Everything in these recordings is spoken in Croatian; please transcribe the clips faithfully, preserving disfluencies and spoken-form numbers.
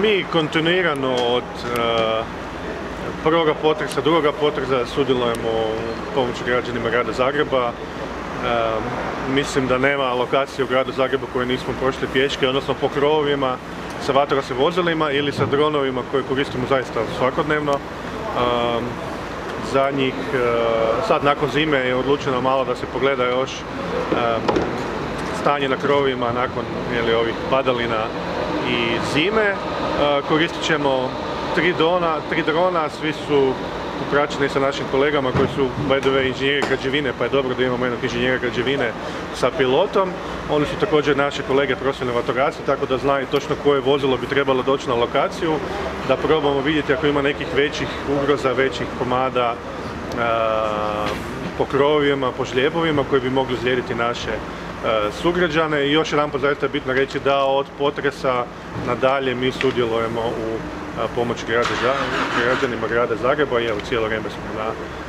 Mi kontinuirano od uh, prvoga potresa, drugoga potresa sudjelujemo u pomoći građanima grada Zagreba. Uh, mislim da nema lokacije u gradu Zagrebu koje nismo prošli pješke, odnosno po krovovima sa vatrogasnim vozilima ili sa dronovima koje koristimo zaista svakodnevno. Uh, za njih, uh, sad nakon zime je odlučeno malo da se pogleda još uh, stanje na krovovima nakon jeli, ovih padalina i zime. Uh, koristit ćemo tri drona, tri drona, svi su upraćeni sa našim kolegama koji su by the way inženjeri građevine, pa je dobro da imamo jednog inženjera građevine sa pilotom. Oni su također naši kolege profesionalni vatrogasci, tako da znaju točno koje vozilo bi trebalo doći na lokaciju, da probamo vidjeti ako ima nekih većih ugroza, većih komada uh, po krovovima, po žljebovima koji bi mogli slijediti naše uh, sugrađane. I još jedan put zaista je bitno reći da od potresa nadalje mi sudjelujemo u pomoći građanima grada Zagreba i evo cijelo vrijeme smo na,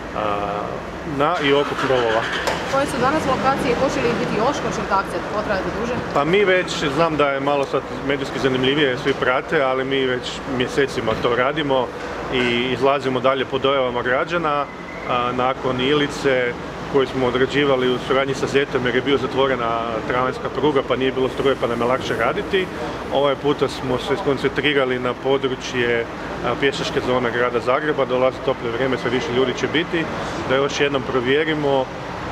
na i oko krovova. Koje su danas lokacije i hoće li biti još, hoće li ta akcija potrajati duže? Pa mi već, znam da je malo sad medijski zanimljivije, svi prate, ali mi već mjesecima to radimo i izlazimo dalje po dojavama građana. Nakon Ilice koju smo odrađivali u suradnji sa ZET-om jer je bio zatvorena tramvajska pruga pa nije bilo struje pa nam je lakše raditi. Ovaj puta smo se skoncentrirali na područje pješačke zone grada Zagreba, dolazi toplje vrijeme, sve više ljudi će biti, da još jednom provjerimo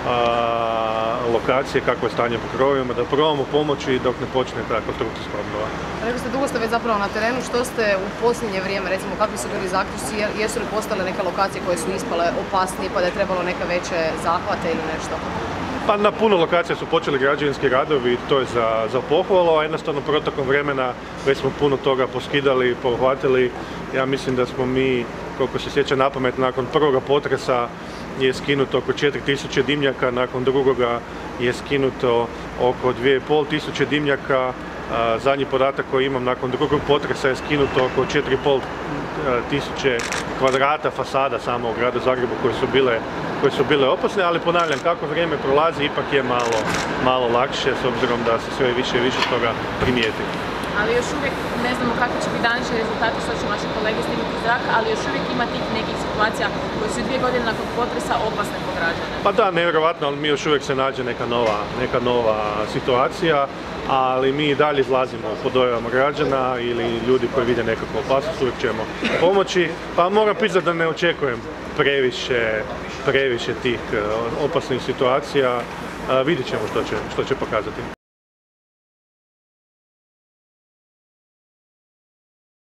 a, lokacije, kako je stanje po krovovima, da probamo pomoći dok ne počne ta konstrukcijska obnova. Rekli ste, dugo ste već zapravo na terenu, što ste u posljednje vrijeme, recimo kakvi su bili zaključci, jesu li postale neke lokacije koje su ispale opasnije pa da je trebalo neke veće zahvate ili nešto? Pa na puno lokacija su počeli građevinski radovi, to je za, za pohvalu, a jednostavno protokom vremena već smo puno toga poskidali, pohvatili. Ja mislim da smo mi, koliko se sjeća napamet, nakon prvoga potresa je skinuto oko četiri tisuće dimnjaka, nakon drugoga je skinuto oko dvije i pol tisuće dimnjaka. Zadnji podatak koji imam nakon drugog potresa je skinuto oko četiri i pol tisuće kvadrata fasada samo u gradu Zagrebu koje su bile, koje su bile opasne, ali ponavljam, kako vrijeme prolazi ipak je malo, malo lakše s obzirom da se sve više i više toga primijeti. Ali još uvijek ne znamo kakvi će biti današnji rezultati, što će naši kolege snimiti zrak, ali još uvijek ima tih nekih situacija koje su dvije godine nakon potresa opasne po građane. Pa da, nevjerovatno, ali mi još uvijek se nađe neka nova, neka nova situacija, ali mi i dalje izlazimo po dojavama građana ili ljudi koji vide nekakvu opasnost, uvijek ćemo pomoći. Pa moram priznati da ne očekujem previše, previše tih opasnih situacija, vidjet ćemo što će, što će pokazati.